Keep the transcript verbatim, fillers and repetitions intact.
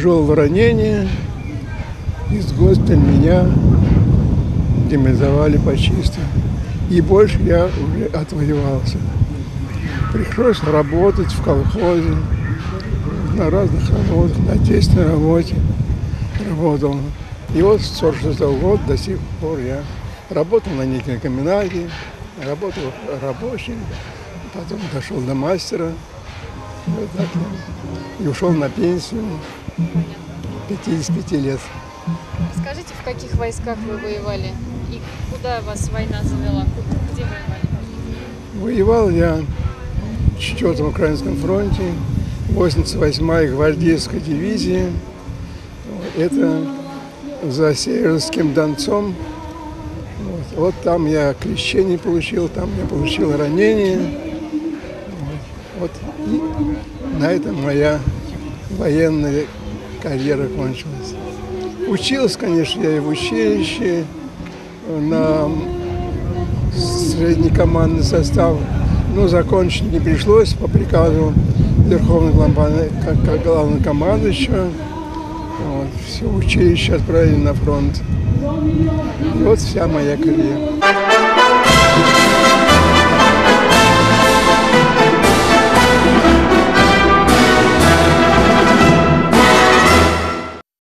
тяжелого ранения. Из госпиталя меня демобилизовали почисто. И больше я уже отвоевался. Пришлось работать в колхозе, на разных работах, на отечественной работе работал. И вот с сорок шестого года до сих пор я работал на никельном комбинате, работал рабочим, потом дошел до мастера. Вот так я и ушел на пенсию пятидесяти пяти лет. Скажите, в каких войсках вы воевали и куда вас война завела? Где воевали? Воевал я в четвёртом Украинском фронте, восемьдесят восьмая гвардейская дивизия. Это за Северским Донцом. Вот, вот там я крещение получил, там я получил ранение. Вот, вот и на этом моя военная карьера кончилась. Учился, конечно, я и в училище, на средний командный состав, но закончить не пришлось по приказу Верховного главнокомандующего. Вот, все училище отправили на фронт. И вот вся моя карьера.